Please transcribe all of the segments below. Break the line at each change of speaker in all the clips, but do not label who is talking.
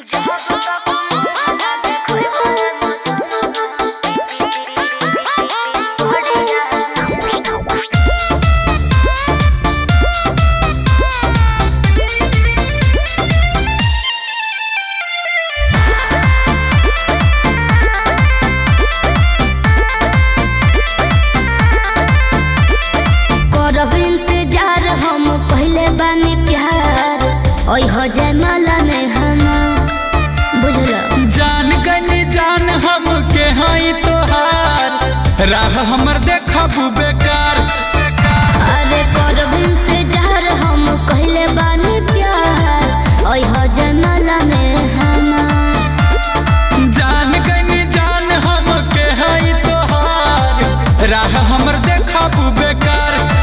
हो जाए माला में हम बुझलो
जान गनी जान हम के हई तोहार राह हमर देखबू बेकार।
अरे करब इंतजार हम कहले बानी प्यार ओई हो जाए माला में हम
जान गनी जान हम के हई तोहार राह हमर देखबू बेकार।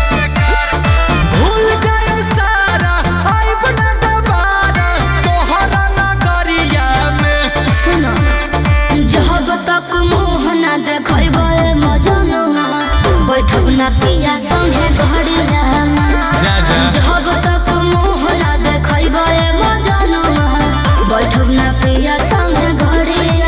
बैठब ना पिया संगे घड़िया जब तक मुँह ना देखब मजनुआ बैठब ना पिया संगे घड़िया।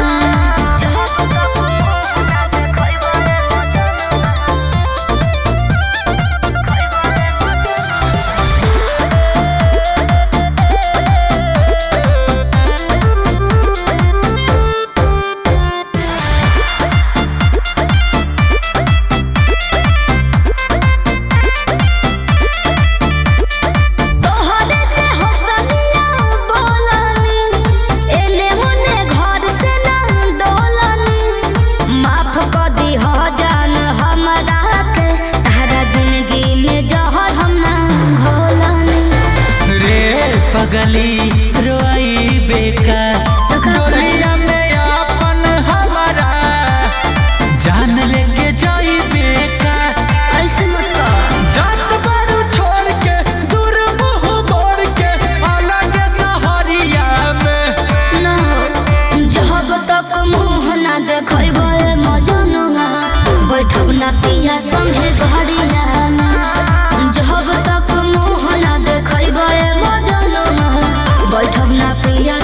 गली रोई बेकार गोलिया में अपन हमारा जान लेके जाई बेकार।
ऐसे मत कर
जात बारू छोड़ के दूर मुंह मोड़ के अलग सहरिया में
ना जब तक मुँह ना देखब मजनुआ बैठब ना पिया संगे घड़िया में जब तक मुँह ना देखब मजनुआ बैठब ना पिया